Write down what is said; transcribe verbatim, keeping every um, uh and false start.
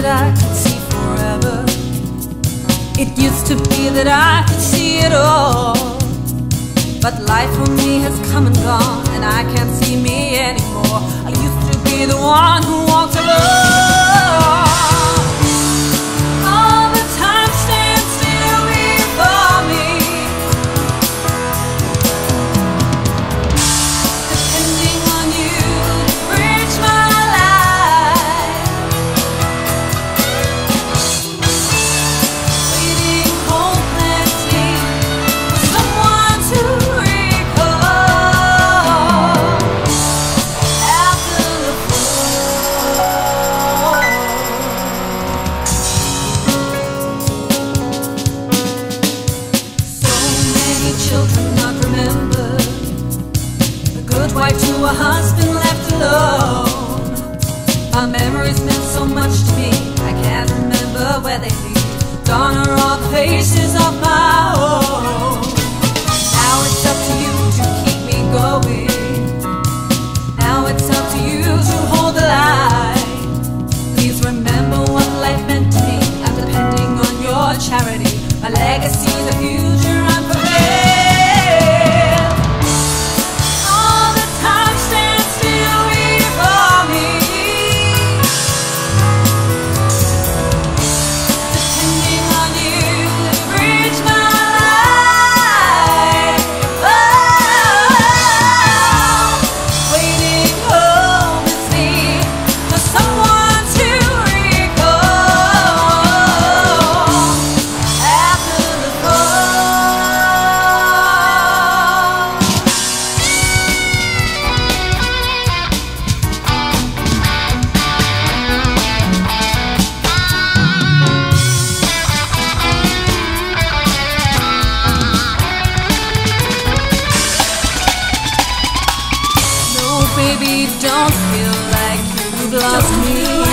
that I could see forever. It used to be that I could see it all. But life for me has come and gone, and I can't see me anymore. I used to be the one who walked alone. All the time stands still before me, depending on you to bridge my life. Waiting hopelessly for someone to a husband left alone. My memories meant so much to me, I can't remember where they lead. Gone are all the faces of my own. Now it's up to you to keep me going. Now it's up to you to hold the line. Please remember what life meant to me. I'm depending on your charity. My legacy, the future unprepared. Don't feel like you've lost me.